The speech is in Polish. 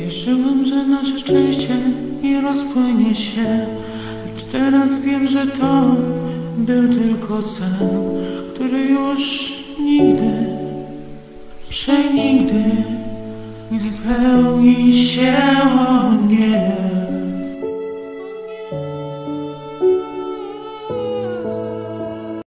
Wierzyłem, że nasze szczęście nie rozpłynie się, lecz teraz wiem, że to był tylko sen, który już nigdy, przenigdy nie spełni się.